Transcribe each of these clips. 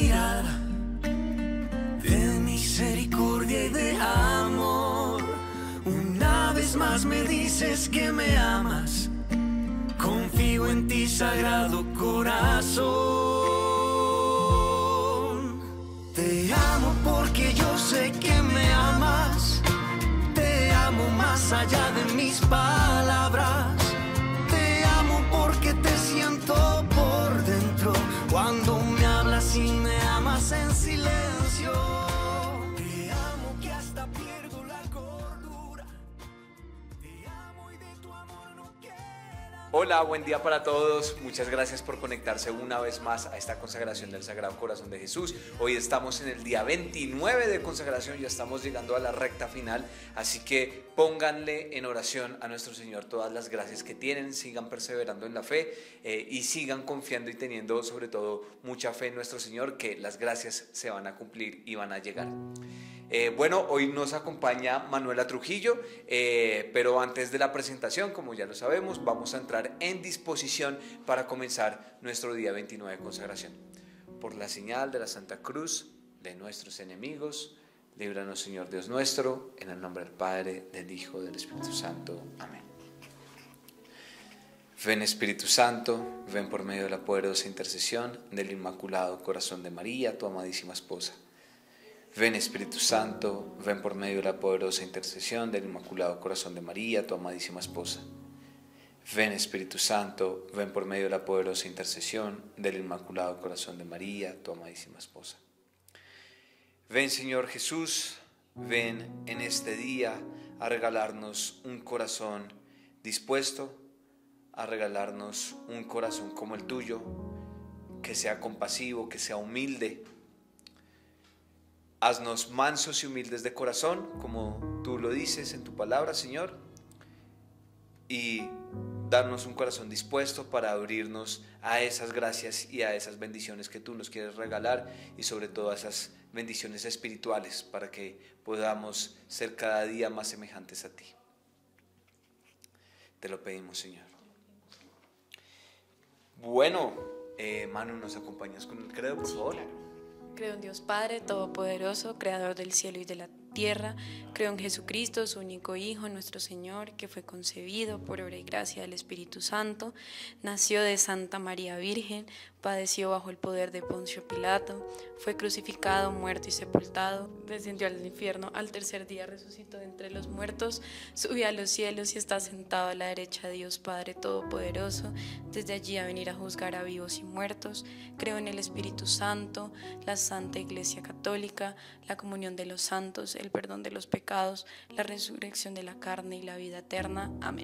mirada de misericordia y de amor. Una vez más me dices que me amas. Confío en ti, Sagrado Corazón. Te amo porque yo sé que me amas. Te amo más allá de mis palabras. Te amo porque te siento por dentro. Cuando me hablas y me amas en silencio. Te amo que hasta pierdo la cordura. Te amo y de tu amor no queda. Hola, buen día para todos. Muchas gracias por conectarse una vez más a esta consagración del Sagrado Corazón de Jesús. Hoy estamos en el día 29 de consagración, ya estamos llegando a la recta final, así que pónganle en oración a nuestro Señor todas las gracias que tienen, sigan perseverando en la fe y sigan confiando y teniendo sobre todo mucha fe en nuestro Señor, que las gracias se van a cumplir y van a llegar. Bueno, hoy nos acompaña Manuela Trujillo, pero antes de la presentación, como ya lo sabemos, vamos a entrar en disposición para comenzar nuestro día 29 de consagración. Por la señal de la Santa Cruz de nuestros enemigos, líbranos, Señor Dios nuestro, en el nombre del Padre, del Hijo, del Espíritu Santo. Amén. Ven, Espíritu Santo, ven por medio de la poderosa intercesión del Inmaculado Corazón de María, tu amadísima esposa. Ven, Espíritu Santo, ven por medio de la poderosa intercesión del Inmaculado Corazón de María, tu amadísima esposa. Ven, Espíritu Santo, ven por medio de la poderosa intercesión del Inmaculado Corazón de María, tu amadísima esposa. Ven, Señor Jesús, ven en este día a regalarnos un corazón dispuesto, a regalarnos un corazón como el tuyo, que sea compasivo, que sea humilde. Haznos mansos y humildes de corazón, como tú lo dices en tu palabra, Señor, y darnos un corazón dispuesto para abrirnos a esas gracias y a esas bendiciones que tú nos quieres regalar, y sobre todo a esas bendiciones espirituales, para que podamos ser cada día más semejantes a ti. Te lo pedimos, Señor. Bueno, Manu, ¿nos acompañas con el credo, por favor? Claro. Creo en Dios Padre Todopoderoso, Creador del cielo y de la tierra. Creo en Jesucristo, su único Hijo, nuestro Señor, que fue concebido por obra y gracia del Espíritu Santo, nació de Santa María Virgen, padeció bajo el poder de Poncio Pilato, fue crucificado, muerto y sepultado, descendió al infierno, al tercer día resucitó de entre los muertos, subió a los cielos y está sentado a la derecha de Dios Padre Todopoderoso, desde allí a venir a juzgar a vivos y muertos. Creo en el Espíritu Santo, la Santa Iglesia Católica, la comunión de los santos, el perdón de los pecados, la resurrección de la carne y la vida eterna. Amén.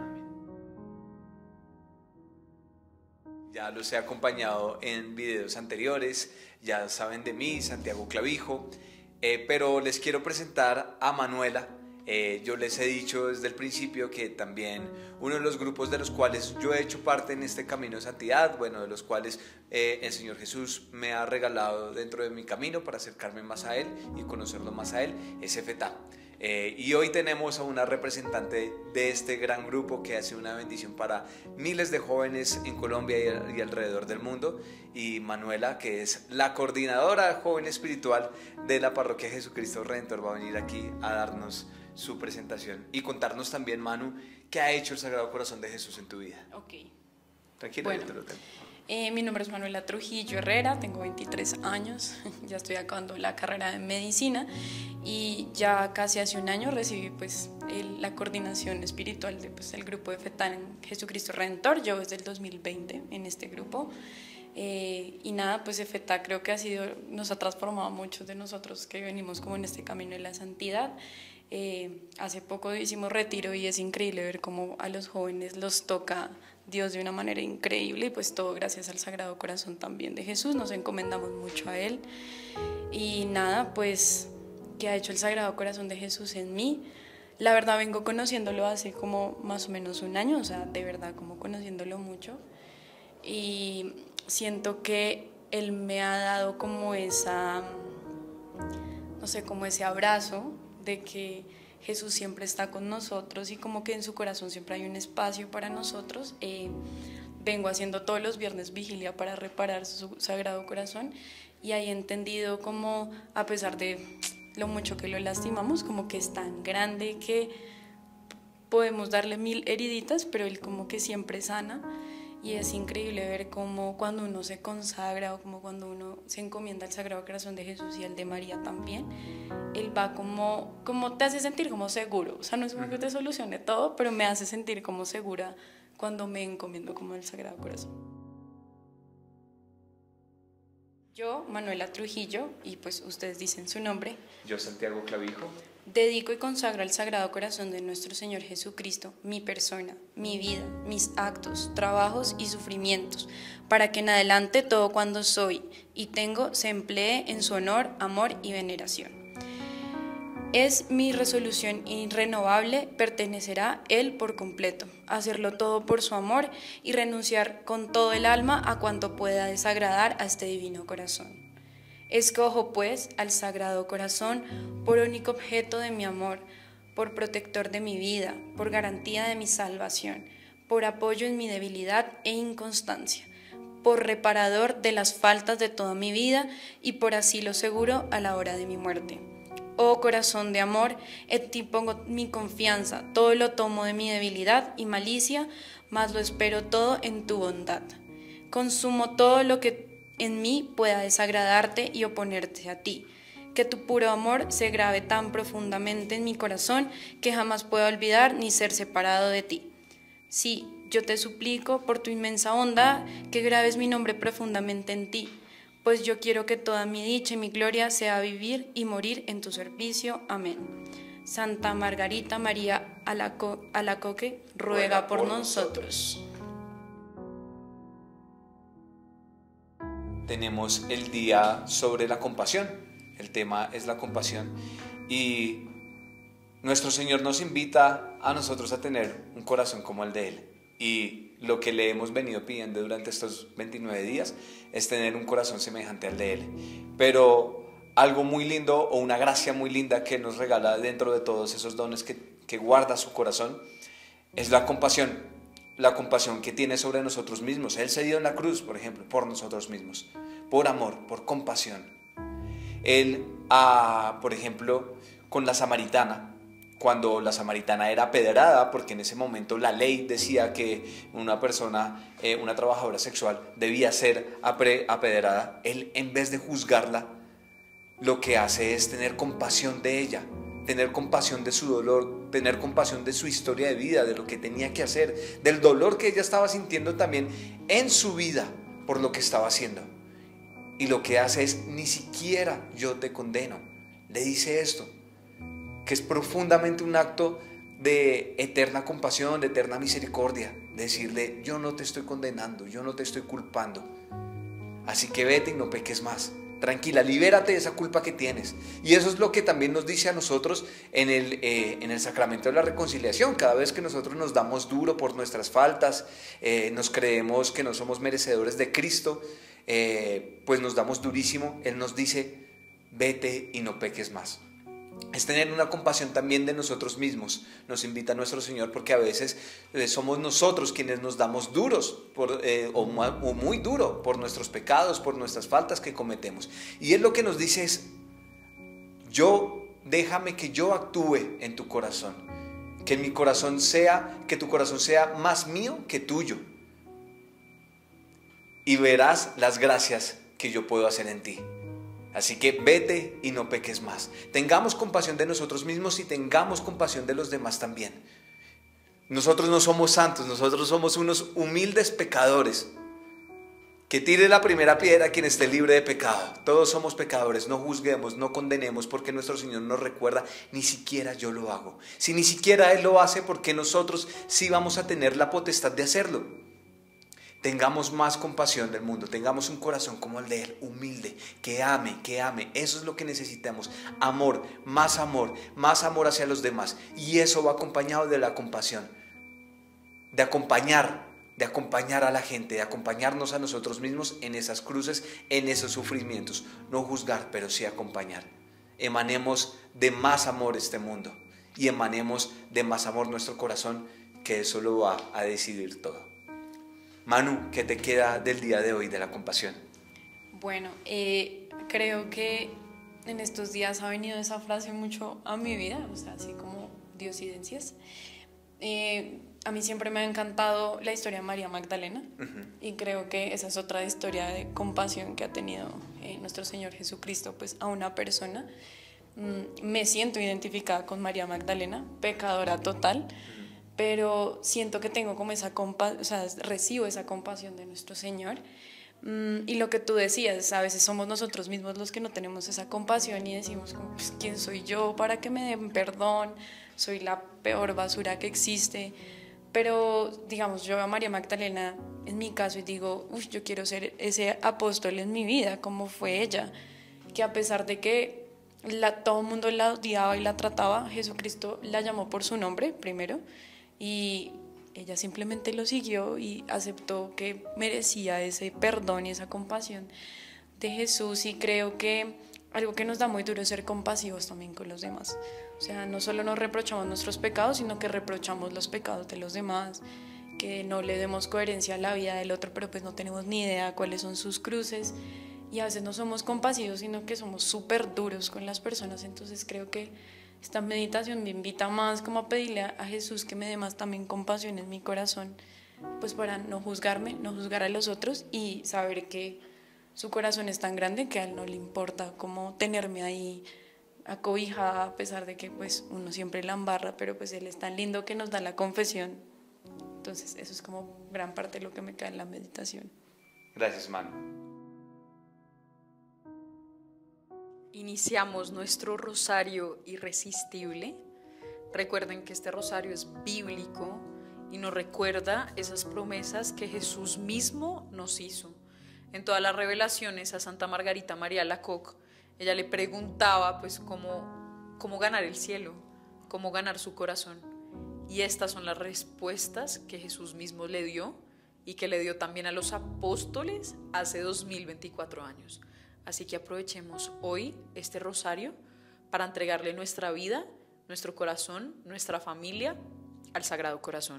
Ya los he acompañado en videos anteriores, ya saben de mí, Santiago Clavijo, pero les quiero presentar a Manuela. Yo les he dicho desde el principio que también uno de los grupos de los cuales yo he hecho parte en este camino de santidad, bueno, de los cuales el Señor Jesús me ha regalado dentro de mi camino para acercarme más a Él y conocerlo más a Él, es Efetá. Y hoy tenemos a una representante de este gran grupo que hace una bendición para miles de jóvenes en Colombia y alrededor del mundo, y Manuela, que es la coordinadora joven espiritual de la parroquia Jesucristo Redentor, va a venir aquí a darnos su presentación y contarnos también, Manu, qué ha hecho el Sagrado Corazón de Jesús en tu vida. Ok. Tranquila, Bueno, yo te lo tengo. Mi nombre es Manuela Trujillo Herrera, tengo 23 años, ya estoy acabando la carrera de medicina y ya casi hace un año recibí pues la coordinación espiritual de el grupo de Efetá en Jesucristo Redentor. Yo desde el 2020 en este grupo y nada, pues Efetá creo que nos ha transformado a muchos de nosotros que venimos como en este camino de la santidad. Hace poco hicimos retiro y es increíble ver cómo a los jóvenes los toca Dios de una manera increíble, y pues todo gracias al Sagrado Corazón también de Jesús. Nos encomendamos mucho a Él y nada, pues ¿qué ha hecho el Sagrado Corazón de Jesús en mí? La verdad vengo conociéndolo hace como más o menos un año, o sea, de verdad como conociéndolo mucho, y siento que Él me ha dado como no sé, como ese abrazo de que Jesús siempre está con nosotros y como que en su corazón siempre hay un espacio para nosotros. vengo haciendo todos los viernes vigilia para reparar su Sagrado Corazón, y ahí he entendido como, a pesar de lo mucho que lo lastimamos, como que es tan grande que podemos darle 1000 heriditas, pero él como que siempre sana. Y es increíble ver cómo cuando uno se consagra, o como cuando uno se encomienda al Sagrado Corazón de Jesús y al de María también, él va como te hace sentir como seguro. O sea, no es como que te solucione todo, pero me hace sentir como segura cuando me encomiendo como al Sagrado Corazón. Yo, Manuela Trujillo, y pues ustedes dicen su nombre. Yo, Santiago Clavijo. Dedico y consagro al Sagrado Corazón de nuestro Señor Jesucristo mi persona, mi vida, mis actos, trabajos y sufrimientos, para que en adelante todo cuando soy y tengo se emplee en su honor, amor y veneración. Es mi resolución irrenovable pertenecer a Él por completo, hacerlo todo por su amor y renunciar con todo el alma a cuanto pueda desagradar a este divino corazón. Escojo pues al Sagrado Corazón por único objeto de mi amor, por protector de mi vida, por garantía de mi salvación, por apoyo en mi debilidad e inconstancia, por reparador de las faltas de toda mi vida y por asilo seguro a la hora de mi muerte. Oh corazón de amor, en ti pongo mi confianza, todo lo tomo de mi debilidad y malicia, mas lo espero todo en tu bondad. Consumo todo lo que en mí pueda desagradarte y oponerte a ti. Que tu puro amor se grave tan profundamente en mi corazón que jamás pueda olvidar ni ser separado de ti. Sí, yo te suplico por tu inmensa bondad que grabes mi nombre profundamente en ti, pues yo quiero que toda mi dicha y mi gloria sea vivir y morir en tu servicio. Amén. Santa Margarita María Alacoque, ruega por nosotros. Tenemos el día sobre la compasión. El tema es la compasión y nuestro Señor nos invita a nosotros a tener un corazón como el de Él. Y lo que le hemos venido pidiendo durante estos 29 días es tener un corazón semejante al de Él. Pero algo muy lindo o una gracia muy linda que nos regala dentro de todos esos dones que guarda su corazón es la compasión. La compasión que tiene sobre nosotros mismos. Él se dio en la cruz, por ejemplo, por nosotros mismos, por amor, por compasión. Él, por ejemplo, con la samaritana, cuando la samaritana era apedreada, porque en ese momento la ley decía que una persona, una trabajadora sexual, debía ser apedreada, él, en vez de juzgarla, lo que hace es tener compasión de ella, tener compasión de su dolor, tener compasión de su historia de vida, de lo que tenía que hacer, del dolor que ella estaba sintiendo también en su vida por lo que estaba haciendo. Y lo que hace es, ni siquiera yo te condeno. Le dice esto, que es profundamente un acto de eterna compasión, de eterna misericordia. Decirle, yo no te estoy condenando, yo no te estoy culpando. Así que vete y no peques más. Tranquila, libérate de esa culpa que tienes. Y eso es lo que también nos dice a nosotros en el sacramento de la reconciliación. Cada vez que nosotros nos damos duro por nuestras faltas, nos creemos que no somos merecedores de Cristo, pues nos damos durísimo. Él nos dice, vete y no peques más. Es tener una compasión también de nosotros mismos. Nos invita nuestro Señor porque a veces somos nosotros quienes nos damos duros o muy duro por nuestros pecados, por nuestras faltas que cometemos. Y Él lo que nos dice es, déjame que yo actúe en tu corazón, que tu corazón sea más mío que tuyo, y verás las gracias que yo puedo hacer en ti. Así que vete y no peques más. Tengamos compasión de nosotros mismos y tengamos compasión de los demás también. Nosotros no somos santos, nosotros somos unos humildes pecadores. Que tire la primera piedra quien esté libre de pecado. Todos somos pecadores, no juzguemos, no condenemos, porque nuestro Señor nos recuerda, ni siquiera yo lo hago. Si ni siquiera Él lo hace, ¿por qué nosotros sí vamos a tener la potestad de hacerlo? Tengamos más compasión del mundo, tengamos un corazón como el de Él, humilde, que ame, eso es lo que necesitamos, amor hacia los demás, y eso va acompañado de la compasión, de acompañar a la gente, de acompañarnos a nosotros mismos en esas cruces, en esos sufrimientos, no juzgar, pero sí acompañar. Emanemos de más amor este mundo, y emanemos de más amor nuestro corazón, que eso lo va a decidir todo. Manu, ¿qué te queda del día de hoy de la compasión? Bueno, creo que en estos días ha venido esa frase mucho a mi vida, o sea, así como diosidencias. A mí siempre me ha encantado la historia de María Magdalena y creo que esa es otra historia de compasión que ha tenido nuestro Señor Jesucristo pues a una persona. Me siento identificada con María Magdalena, pecadora total, pero siento que tengo como esa compasión, o sea, recibo esa compasión de nuestro Señor. Y lo que tú decías, a veces somos nosotros mismos los que no tenemos esa compasión y decimos como, pues, ¿quién soy yo para que me den perdón? Soy la peor basura que existe. Pero digamos, yo veo a María Magdalena en mi caso y digo, yo quiero ser ese apóstol en mi vida, como fue ella, que a pesar de que todo el mundo la odiaba y la trataba, Jesucristo la llamó por su nombre primero y ella simplemente lo siguió y aceptó que merecía ese perdón y esa compasión de Jesús. Y creo que algo que nos da muy duro es ser compasivos también con los demás. O sea, no solo nos reprochamos nuestros pecados, sino que reprochamos los pecados de los demás, que no le demos coherencia a la vida del otro, pero pues no tenemos ni idea cuáles son sus cruces. Y a veces no somos compasivos, sino que somos súper duros con las personas. Entonces creo que esta meditación me invita más como a pedirle a Jesús que me dé más también compasión en mi corazón, pues para no juzgarme, no juzgar a los otros y saber que su corazón es tan grande que a él no le importa como tenerme ahí acobijada, a pesar de que pues uno siempre la embarra, pero pues él es tan lindo que nos da la confesión. Entonces eso es como gran parte de lo que me queda en la meditación. Gracias, Manu. Iniciamos nuestro rosario irresistible. Recuerden que este rosario es bíblico y nos recuerda esas promesas que Jesús mismo nos hizo. En todas las revelaciones a Santa Margarita María Alacoque, ella le preguntaba pues cómo ganar el cielo, cómo ganar su corazón. Y estas son las respuestas que Jesús mismo le dio y que le dio también a los apóstoles hace 2024 años. Así que aprovechemos hoy este rosario para entregarle nuestra vida, nuestro corazón, nuestra familia al Sagrado Corazón.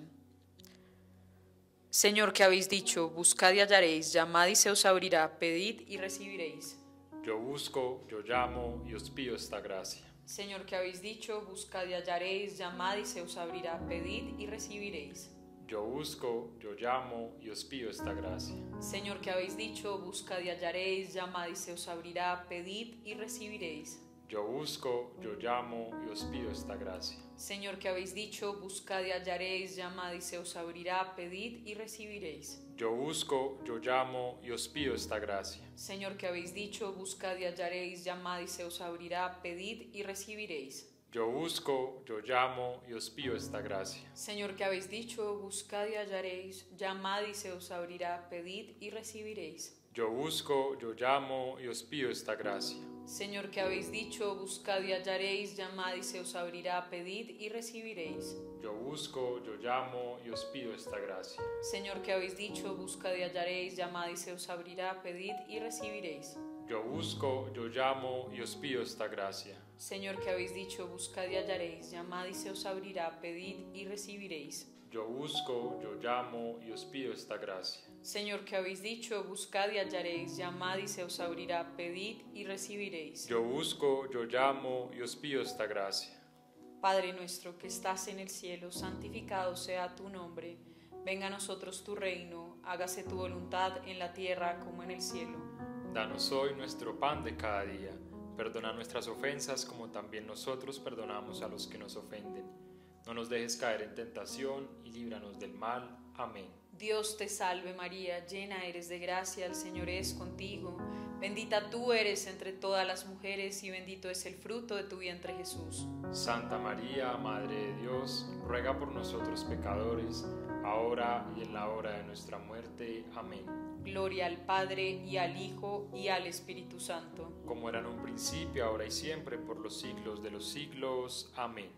Señor, que habéis dicho, buscad y hallaréis, llamad y se os abrirá, pedid y recibiréis. Yo busco, yo llamo y os pido esta gracia. Señor, que habéis dicho, buscad y hallaréis, llamad y se os abrirá, pedid y recibiréis. Yo busco, yo llamo y os pido esta gracia. Señor, que habéis dicho, buscad y hallaréis, llamad y se os abrirá, pedid y recibiréis. Yo busco, yo llamo y os pido esta gracia. Señor, que habéis dicho, buscad y hallaréis, llamad y se os abrirá, pedid y recibiréis. Yo busco, yo llamo y os pido esta gracia. Señor, que habéis dicho, buscad y hallaréis, llamad y se os abrirá, pedid y recibiréis. Yo busco, yo llamo y os pido esta gracia. Señor, que habéis dicho, buscad y hallaréis, llamad y se os abrirá, pedid y recibiréis. Yo busco, yo llamo y os pido esta gracia. Señor, que habéis dicho, buscad y hallaréis, llamad y se os abrirá, pedid y recibiréis. Yo busco, yo llamo y os pido esta gracia. Señor, que habéis dicho, buscad y hallaréis, llamad y se os abrirá, pedid y recibiréis. Yo busco, yo llamo y os pido esta gracia. Señor, que habéis dicho, buscad y hallaréis, llamad y se os abrirá, pedid y recibiréis. Yo busco, yo llamo y os pido esta gracia. Señor, que habéis dicho, buscad y hallaréis, llamad y se os abrirá, pedid y recibiréis. Yo busco, yo llamo y os pido esta gracia. Padre nuestro que estás en el cielo, santificado sea tu nombre. Venga a nosotros tu reino, hágase tu voluntad en la tierra como en el cielo. Danos hoy nuestro pan de cada día. Perdona nuestras ofensas como también nosotros perdonamos a los que nos ofenden. No nos dejes caer en tentación y líbranos del mal. Amén. Dios te salve María, llena eres de gracia, el Señor es contigo. Bendita tú eres entre todas las mujeres y bendito es el fruto de tu vientre Jesús. Santa María, Madre de Dios, ruega por nosotros pecadores, ahora y en la hora de nuestra muerte. Amén. Gloria al Padre y al Hijo y al Espíritu Santo. Como era en un principio, ahora y siempre, por los siglos de los siglos. Amén.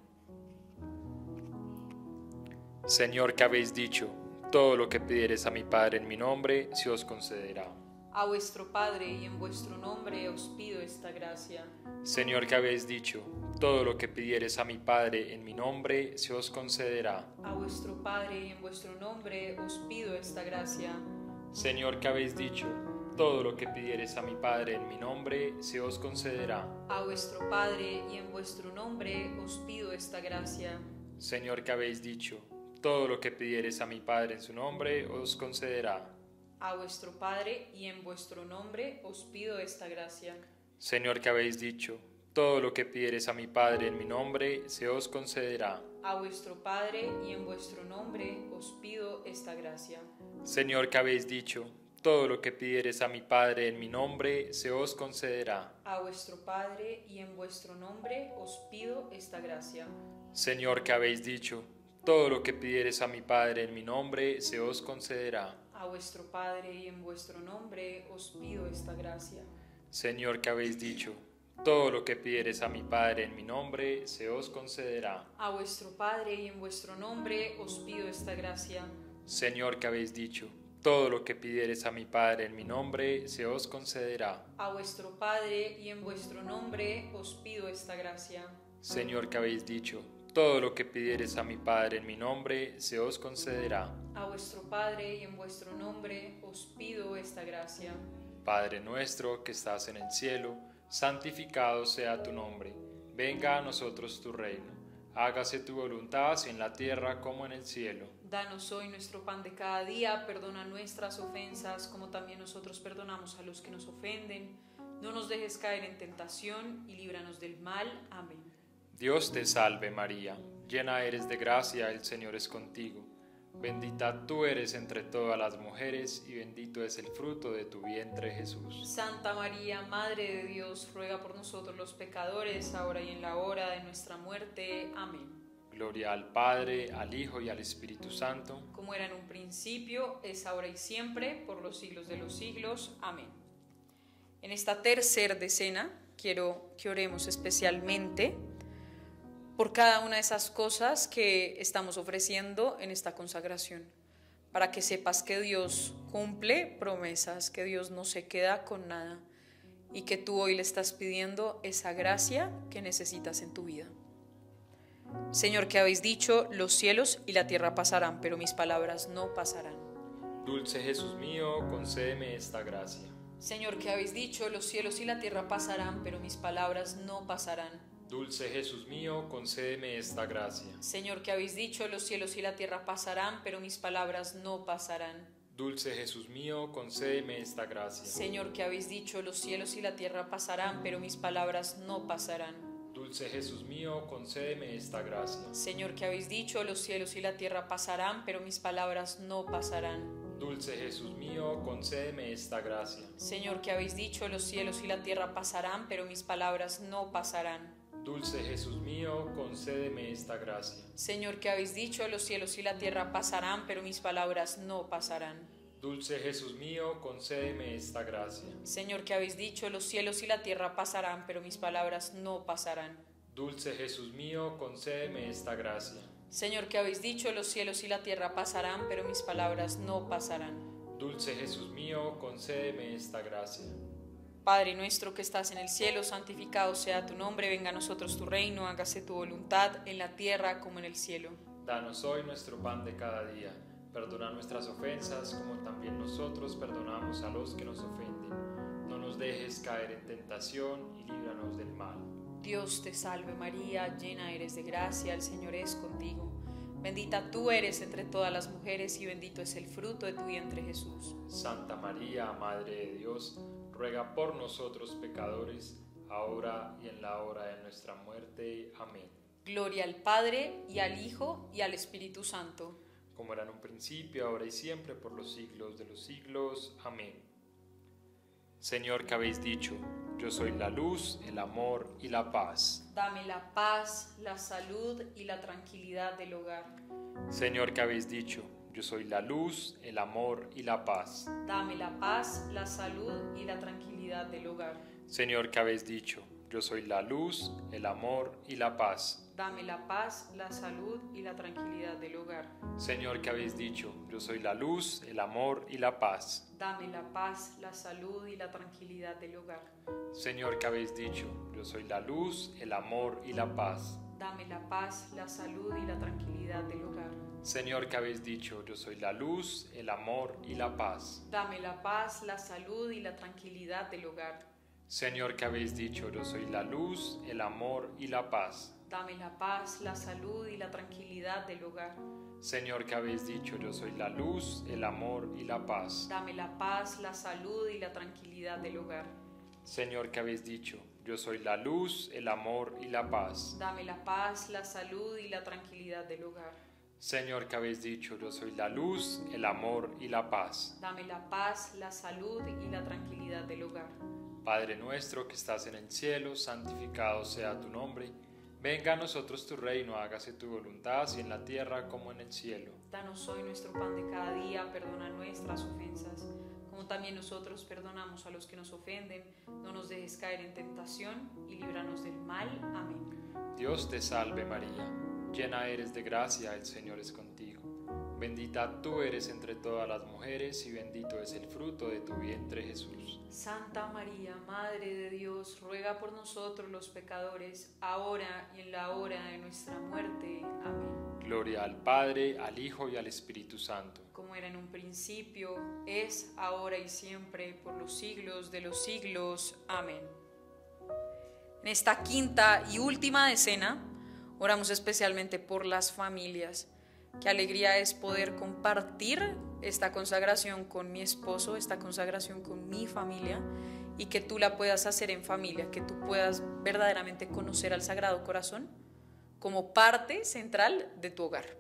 Señor, que habéis dicho, todo lo que pidiereis a mi Padre en mi nombre, se os concederá. A vuestro Padre y en vuestro nombre os pido esta gracia. Señor, que habéis dicho, todo lo que pidiereis a mi Padre en mi nombre se os concederá. A vuestro Padre y en vuestro nombre os pido esta gracia. Señor, que habéis dicho, todo lo que pidiereis a mi Padre en mi nombre se os concederá. A vuestro Padre y en vuestro nombre os pido esta gracia. Señor, que habéis dicho, todo lo que pidiereis a mi Padre en su nombre os concederá. A vuestro Padre y en vuestro nombre os pido esta gracia. Señor, que habéis dicho, todo lo que pidiereis a mi Padre en mi nombre se os concederá. A vuestro Padre y en vuestro nombre os pido esta gracia. Señor, que habéis dicho, todo lo que pidiereis a mi Padre en mi nombre se os concederá. A vuestro Padre y en vuestro nombre os pido esta gracia. Señor, que habéis dicho, todo lo que pidiereis a mi Padre en mi nombre se os concederá. A vuestro Padre y en vuestro nombre os pido esta gracia. Señor, que habéis dicho, todo lo que pidiereis a mi Padre en mi nombre se os concederá. A vuestro Padre y en vuestro nombre os pido esta gracia. Señor, que habéis dicho, todo lo que pidiereis a mi Padre en mi nombre se os concederá. A vuestro Padre y en vuestro nombre os pido esta gracia. Señor, que habéis dicho, todo lo que pidiereis a mi Padre en mi nombre se os concederá. A vuestro Padre y en vuestro nombre os pido esta gracia. Padre nuestro que estás en el cielo, santificado sea tu nombre. Venga a nosotros tu reino. Hágase tu voluntad así en la tierra como en el cielo. Danos hoy nuestro pan de cada día, perdona nuestras ofensas como también nosotros perdonamos a los que nos ofenden. No nos dejes caer en tentación y líbranos del mal. Amén. Dios te salve María, llena eres de gracia, el Señor es contigo. Bendita tú eres entre todas las mujeres y bendito es el fruto de tu vientre Jesús. Santa María, Madre de Dios, ruega por nosotros los pecadores, ahora y en la hora de nuestra muerte. Amén. Gloria al Padre, al Hijo y al Espíritu Santo. Como era en un principio, es ahora y siempre, por los siglos de los siglos. Amén. En esta tercera decena quiero que oremos especialmente por cada una de esas cosas que estamos ofreciendo en esta consagración, para que sepas que Dios cumple promesas, que Dios no se queda con nada y que tú hoy le estás pidiendo esa gracia que necesitas en tu vida. Señor, que habéis dicho, los cielos y la tierra pasarán, pero mis palabras no pasarán. Dulce Jesús mío, concédeme esta gracia. Señor, que habéis dicho, los cielos y la tierra pasarán, pero mis palabras no pasarán. Dulce Jesús mío, concédeme esta gracia. Señor, que habéis dicho, los cielos y la tierra pasarán, pero mis palabras no pasarán. Dulce Jesús mío, concédeme esta gracia. Señor, que habéis dicho, los cielos y la tierra pasarán, pero mis palabras no pasarán. Dulce Jesús mío, concédeme esta gracia. Señor, que habéis dicho, los cielos y la tierra pasarán, pero mis palabras no pasarán. Dulce Jesús mío, concédeme esta gracia. Señor, que habéis dicho, los cielos y la tierra pasarán, pero mis palabras no pasarán. Dulce Jesús mío, concédeme esta gracia. Señor, que habéis dicho, los cielos y la tierra pasarán, pero mis palabras no pasarán. Dulce Jesús mío, concédeme esta gracia. Señor, que habéis dicho, los cielos y la tierra pasarán, pero mis palabras no pasarán. Dulce Jesús mío, concédeme esta gracia. Señor, que habéis dicho, los cielos y la tierra pasarán, pero mis palabras no pasarán. Dulce Jesús mío, concédeme esta gracia. Padre nuestro que estás en el cielo, santificado sea tu nombre, venga a nosotros tu reino, hágase tu voluntad en la tierra como en el cielo. Danos hoy nuestro pan de cada día. Perdona nuestras ofensas como también nosotros perdonamos a los que nos ofenden. No nos dejes caer en tentación y líbranos del mal. Dios te salve María, llena eres de gracia, el Señor es contigo. Bendita tú eres entre todas las mujeres y bendito es el fruto de tu vientre Jesús. Santa María, Madre de Dios, ruega por nosotros pecadores, ahora y en la hora de nuestra muerte. Amén. Gloria al Padre, y al Hijo, y al Espíritu Santo. Como era en un principio, ahora y siempre, por los siglos de los siglos. Amén. Señor, que habéis dicho, yo soy la luz, el amor y la paz. Dame la paz, la salud y la tranquilidad del hogar. Señor, que habéis dicho, yo soy la luz, el amor y la paz. Dame la paz, la salud y la tranquilidad del hogar. Señor, que habéis dicho, yo soy la luz, el amor y la paz. Dame la paz, la salud y la tranquilidad del hogar. Señor, que habéis dicho, yo soy la luz, el amor y la paz. Dame la paz, la salud y la tranquilidad del hogar. Señor, que habéis dicho, yo soy la luz, el amor y la paz. Dame la paz, la salud y la tranquilidad del hogar. Señor, que habéis dicho, yo soy la luz, el amor y la paz. Dame la paz, la salud y la tranquilidad del hogar. Señor, que habéis dicho, yo soy la luz, el amor y la paz. Dame la paz, la salud y la tranquilidad del hogar. Señor, que habéis dicho, yo soy la luz, el amor y la paz. Dame la paz, la salud y la tranquilidad del hogar. Señor, que habéis dicho, yo soy la luz, el amor y la paz. Dame la paz, la salud y la tranquilidad del hogar. Señor, que habéis dicho, yo soy la luz, el amor y la paz. Dame la paz, la salud y la tranquilidad del hogar. Padre nuestro que estás en el cielo, santificado sea tu nombre. Venga a nosotros tu reino, hágase tu voluntad, así en la tierra como en el cielo. Danos hoy nuestro pan de cada día, perdona nuestras ofensas, como también nosotros perdonamos a los que nos ofenden. No nos dejes caer en tentación y líbranos del mal. Amén. Dios te salve María, llena eres de gracia, el Señor es contigo. Bendita tú eres entre todas las mujeres y bendito es el fruto de tu vientre Jesús. Santa María, Madre de Dios, ruega por nosotros los pecadores, ahora y en la hora de nuestra muerte. Amén. Gloria al Padre, al Hijo y al Espíritu Santo. Como era en un principio, es, ahora y siempre, por los siglos de los siglos. Amén. En esta quinta y última decena, oramos especialmente por las familias. Qué alegría es poder compartir esta consagración con mi esposo, esta consagración con mi familia, y que tú la puedas hacer en familia, que tú puedas verdaderamente conocer al Sagrado Corazón como parte central de tu hogar.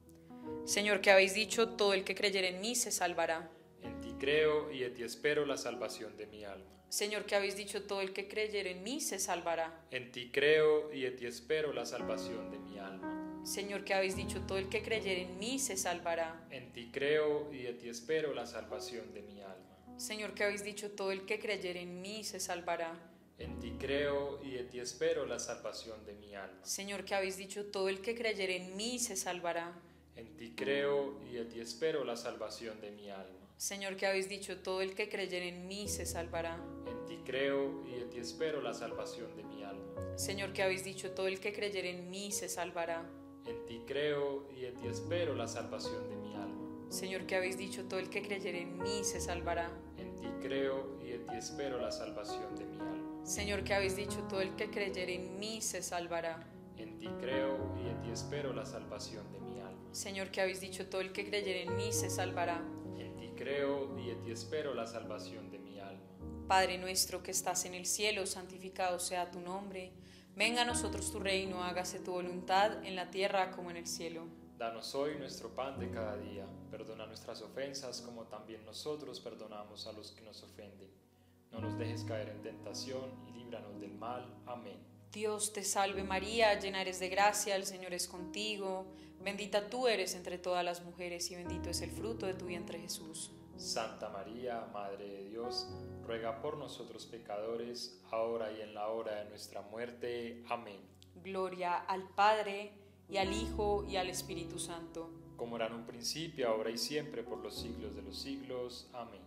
Señor, que habéis dicho, todo el que creyere en mí se salvará. En ti creo y en ti espero la salvación de mi alma. Señor, que habéis dicho, todo el que creyere en mí se salvará. En ti creo y en ti espero la salvación de mi alma. Señor, que habéis dicho, todo el que creyere en mí se salvará. En ti creo y en ti espero la salvación de mi alma. Señor, que habéis dicho, todo el que creyere en mí se salvará. En ti creo y en ti espero la salvación de mi alma. Señor, que habéis dicho, todo el que creyere en mí se salvará. En ti creo y en ti espero la salvación de mi alma. Señor, que habéis dicho, todo el que creyere en mí se salvará. En ti creo y en ti espero la salvación de mi alma. Señor, que habéis dicho, todo el que creyere en mí se salvará. En ti creo y en ti espero la salvación de mi alma. Señor, que habéis dicho, todo el que creyere en mí se salvará. En ti creo y en ti espero la salvación de mi alma. Señor, que habéis dicho, todo el que creyere en mí se salvará. En ti creo y en ti espero la salvación de mi alma. Señor, que habéis dicho, todo el que creyere en mí se salvará. En ti creo y en ti espero la salvación de mi alma. Padre nuestro que estás en el cielo, santificado sea tu nombre. Venga a nosotros tu reino, hágase tu voluntad en la tierra como en el cielo. Danos hoy nuestro pan de cada día. Perdona nuestras ofensas como también nosotros perdonamos a los que nos ofenden. No nos dejes caer en tentación y líbranos del mal. Amén. Dios te salve María, llena eres de gracia, el Señor es contigo. Bendita tú eres entre todas las mujeres y bendito es el fruto de tu vientre Jesús. Santa María, Madre de Dios, ruega por nosotros pecadores, ahora y en la hora de nuestra muerte. Amén. Gloria al Padre, y al Hijo, y al Espíritu Santo. Como era en un principio, ahora y siempre, por los siglos de los siglos. Amén.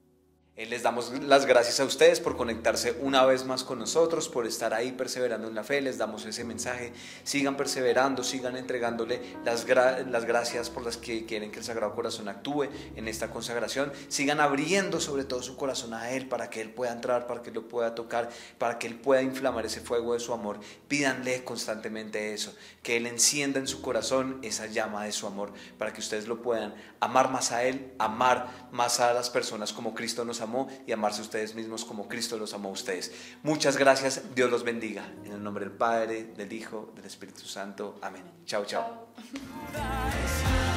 Les damos las gracias a ustedes por conectarse una vez más con nosotros, por estar ahí perseverando en la fe. Les damos ese mensaje: sigan perseverando, sigan entregándole las gracias por las que quieren que el Sagrado Corazón actúe en esta consagración. Sigan abriendo sobre todo su corazón a Él, para que Él pueda entrar, para que Él lo pueda tocar, para que Él pueda inflamar ese fuego de su amor. Pídanle constantemente eso, que Él encienda en su corazón esa llama de su amor, para que ustedes lo puedan amar más a Él, amar más a las personas como Cristo nos amó, y amarse ustedes mismos como Cristo los amó a ustedes. Muchas gracias, Dios los bendiga. En el nombre del Padre, del Hijo, del Espíritu Santo. Amén. Chao, chao.